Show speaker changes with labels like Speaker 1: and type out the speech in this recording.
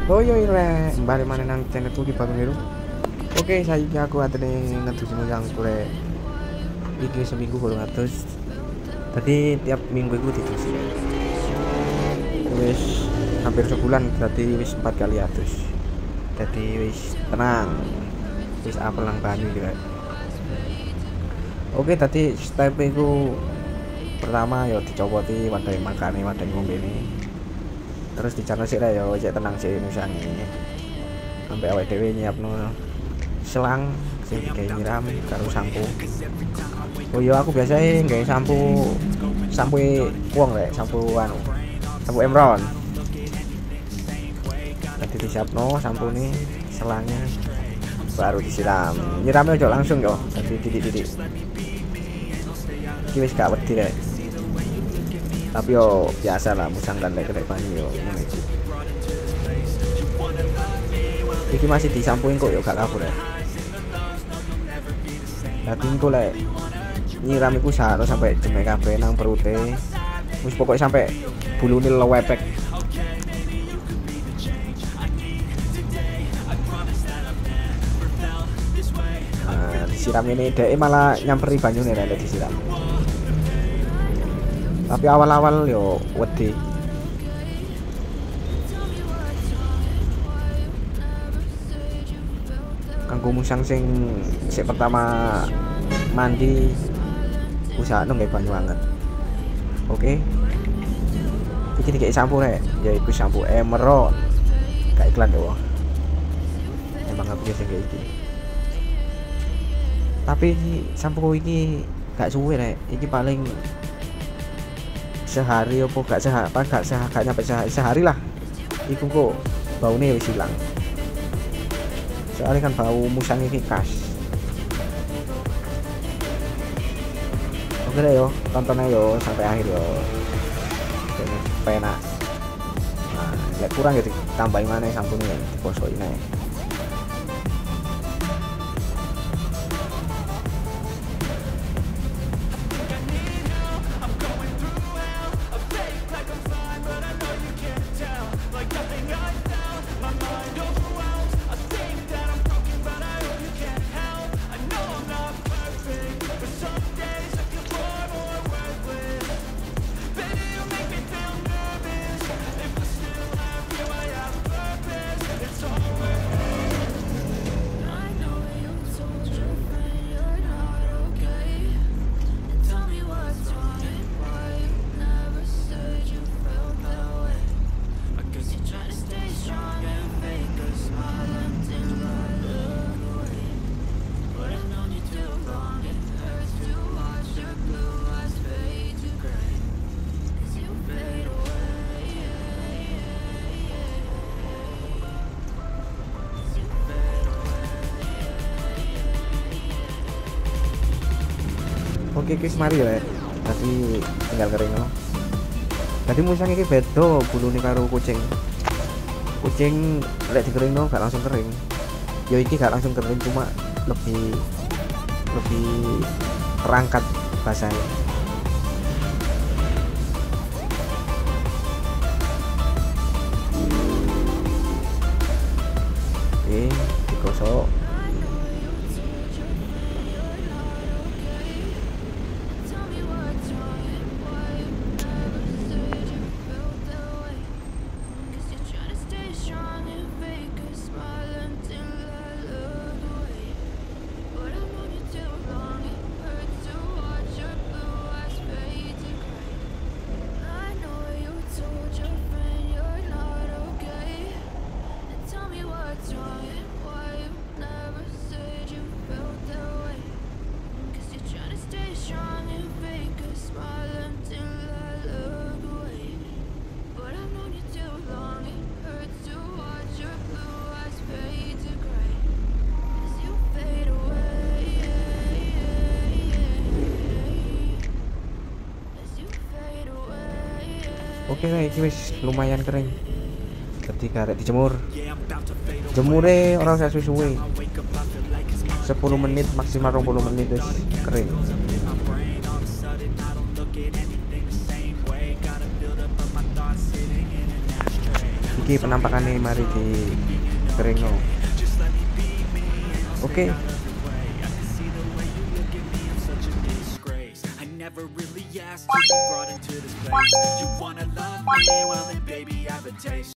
Speaker 1: Oh yo rek, balik mana nang channelku di Bang Biru. Oke, saiki aku atene ngedusi yang kure iki seminggu kurang atus. Tadi tiap minggu iku didusi. Wis hampir sebulan berarti wis 4 kali atus. Jadi wis tenang. Wis apel nang banyu iki rek. Oke, tadi step iku pertama yo dicopoti wadai makane, wadai ngombene. Terus dicana sih ya cek tenang sih misalnya sampai awake dhewe nyiapno selang sing digawe nyiram karo sampo. Oh iya aku biasanya nggawe sampo wong rek, sampo Emron. Tadi disiapno sampune, selangnya baru disiram. Nyiramnya ojo langsung yo, tadi titik-titik. Iki wis gak wedi rek. Tapi yo biasa lah musang dan lek banyu yo ngene iki. Iki masih disampuin kok yo gak kabur ya. Dadi engko lek nyiram iku harus sampai jemek kabeh nang perute. Wis pokoknya sampai bulune lewepek. Nah, disiram ini dhek malah nyamperi banyune lek disiram. Tapi awal-awal yo wedi. Kanggo musang sing pertama mandi usaha nang banyu anget. Oke. Iki dikek sampo rek, yaiku sampo Emron. Gak iklan yo. Emang aku sing kayak iki. Tapi sampo iki gak suwe rek. Iki paling sehari apa gak nyampe sehari lah iku kok baune wis ilang soalnya kan bau musang iki khas. Oke deh yo tontonnya yo sampai akhir yo penak. Nah lek kurang ya ditambahin mana sampunnya diposokin aja. Oke guys mari ya. Tadi tinggal kering loh. Tadi musang iki beda bulune karo kucing. Kucing lek dikeringno gak langsung kering. Ya iki gak langsung kering cuma lebih terangkat basahnya. Oke, digosok. Oke nah ini wis lumayan kering ketika arek dijemur. Jemure orang saya suwe 10 menit maksimal 20 menit wis kering. Iki penampakannya mari di keringno. Oke.
Speaker 2: Never really asked to be brought into this place. You wanna love me? Well then baby I have a taste.